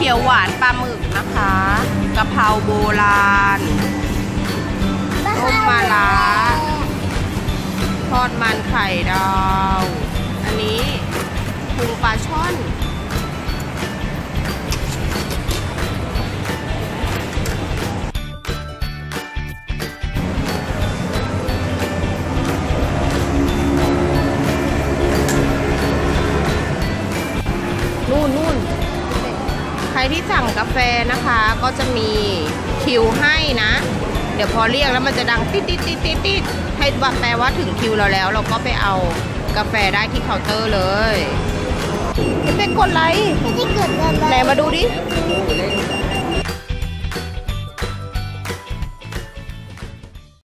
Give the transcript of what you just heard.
ตี๋ยวหวานปลาหมึกนะคะกะเพราโบราณต้มมะระทอดมันไข่ดาวอันนี้พุงปลาช่อนนู่นใครที่สั่งกาแฟนะคะก็จะมีคิวให้นะเดี๋ยวพอเรียกแล้วมันจะดังติดให้แปลว่าถึงคิวเราแล้วเราก็ไปเอากาแฟได้ที่เคาน์เตอร์เลยไม่กดไลค์ไหนมาดูดิ